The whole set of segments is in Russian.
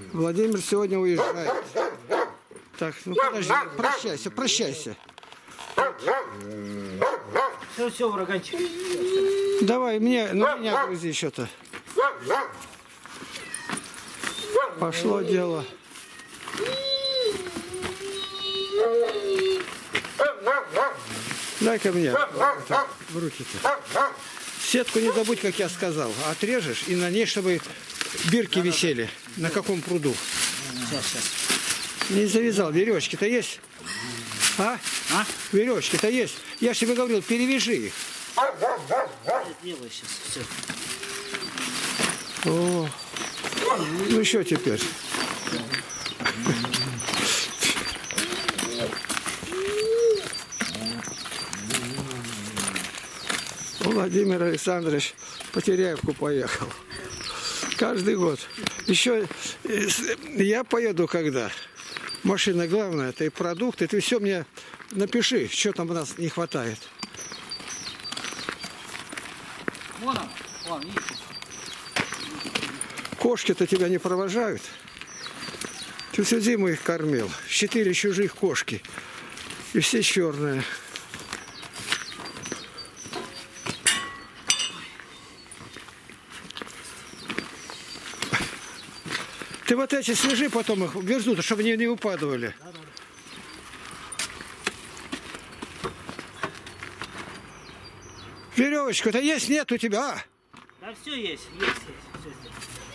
Владимир сегодня уезжает. Так, ну подожди, прощайся, прощайся. Все, ураганчик. Давай, на меня грузи что-то. Пошло дело. Дай-ка мне в руки-то. Сетку не забудь, как я сказал. Отрежешь и на ней, чтобы бирки висели. На каком пруду? Сейчас. Не завязал. Веревочки-то есть? А? Веревочки-то есть. Я же тебе говорил, перевяжи их. Делаю сейчас. Все. О, ну что теперь? Владимир Александрович по Теряевку поехал. Каждый год. Еще я поеду когда. Машина главная, это и продукты. Ты все мне напиши, что там у нас не хватает. Вон он, видишь? Кошки-то тебя не провожают. Ты всю зиму их кормил. 4 чужих кошки. И все черные. Ты вот эти свяжи, потом их вернут, чтобы они не упадывали. Веревочка-то есть, нет у тебя? А? Да все есть. Все здесь.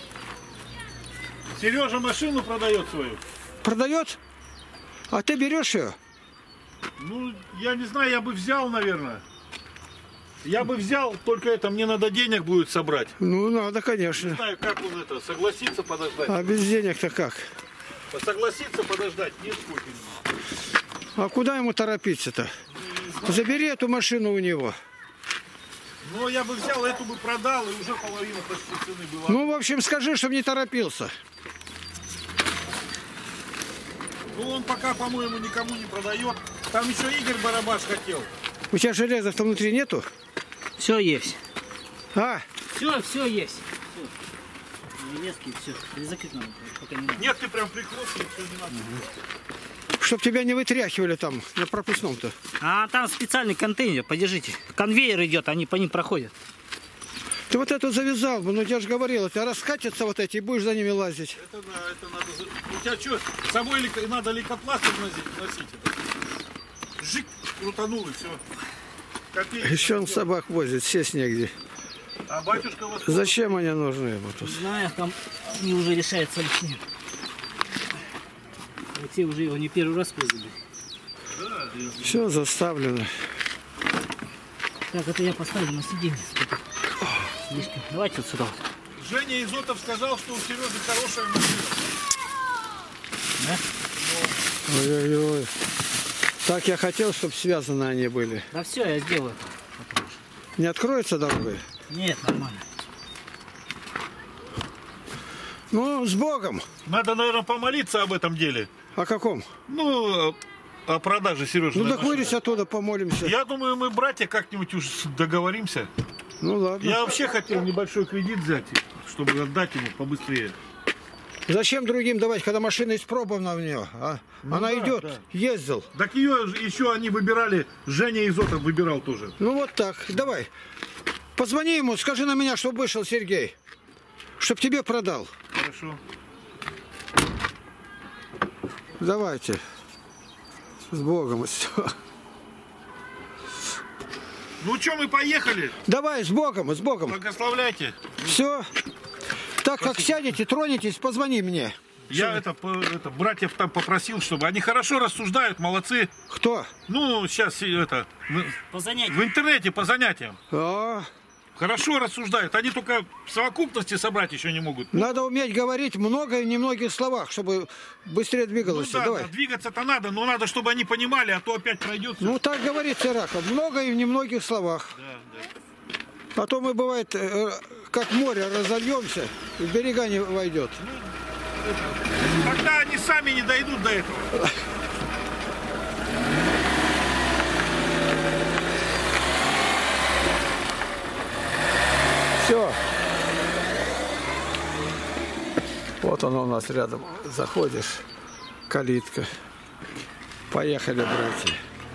Сережа машину продает свою. Продает? А ты берешь ее? Ну, я не знаю, я бы взял, наверное. Я бы взял, только это мне надо денег будет собрать. Ну, надо, конечно. Не знаю, как он это, согласится подождать. А без денег-то как? Согласится подождать, нет сколько. А куда ему торопиться-то? Забери эту машину у него. Ну, я бы взял, эту бы продал, и уже половина почти цены была. Ну, в общем, скажи, чтобы не торопился. Ну, он пока, по-моему, никому не продает. Там еще Игорь Барабаш хотел. У тебя железа-то внутри нету? Все есть. А? Все есть. Все. Железки, все. Закрыть надо, пока не надо. Нет, ты прям прикрутил, все не надо. Чтоб тебя не вытряхивали там на пропускном-то. А там специальный контейнер, подержите. Конвейер идет, они по ним проходят. Ты вот эту завязал бы, ну я же говорил, это раскатятся вот эти, и будешь за ними лазить. Это да, это надо. У тебя что, с собой надо лейкопластырь носить? Жик, крутанул и все. Копейки. Еще он собак возит, сесть негде. А батюшка вас... Зачем они нужны ему тут? Знаю, там они уже решаются лишнее. Те уже его не первый раз возили. Все заставлено. Так, это я поставлю на сиденье. Слишком. Давайте вот сюда. Женя Изотов сказал, что у Сережи хорошая машина. Да? Ой-ой-ой. Так я хотел, чтобы связаны они были. Да все, я сделаю. Не откроется дорога? Нет, нормально. Ну, с Богом. Надо, наверное, помолиться об этом деле. О каком? Ну, о продаже Сережи. Ну, так вылезь оттуда, помолимся. Я думаю, мы, братья, как-нибудь уж договоримся. Ну, ладно. Я вообще хотел небольшой кредит взять, чтобы отдать ему побыстрее. Зачем другим давать, когда машина испробована в нее? А? Ну, она да, идет, да. ездил. Так ее еще они выбирали, Женя Изотов выбирал тоже. Ну, вот так. Давай. Позвони ему, скажи на меня, чтобы вышел Сергей. Чтоб тебе продал. Хорошо. Давайте. С Богом. Все. Ну что, мы поехали? Давай, с Богом, с Богом. Благословляйте. Все. Так как сядете, тронетесь, позвони мне. Я это братьев там попросил, чтобы они хорошо рассуждают, молодцы. Кто? Ну, сейчас это По занятиям. в интернете по занятиям. А, Хорошо рассуждают. Они только в совокупности собрать еще не могут. надо уметь говорить много и в немногих словах, чтобы быстрее Ну двигалось. да, Давай. да, двигаться-то надо, но надо, чтобы они понимали, а то опять пройдет. Ну, так говорит Ираков. Много и в немногих словах. Да, да. А то мы, бывает, как море разольемся, и в берега не войдет. Тогда они сами не дойдут до этого. Все. Вот Вот она у нас рядом. Заходишь, калитка. Поехали, братья.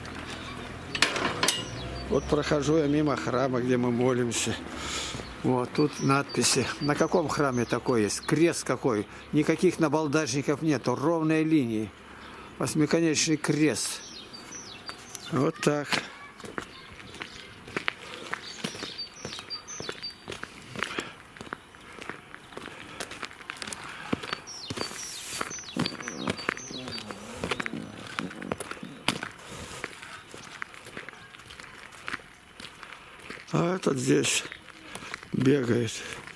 Вот прохожу я мимо храма, где мы молимся. Вот тут надписи. На каком храме такой есть? Крест какой? Никаких набалдажников нету. Ровные линии. Восьмиконечный крест. Вот так. А этот здесь бегает.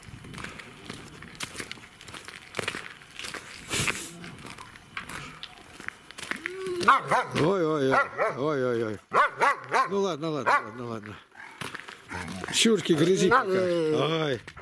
Ой-ой-ой. Ой-ой-ой. Ну ладно. Чурки, грызи пока. Ой.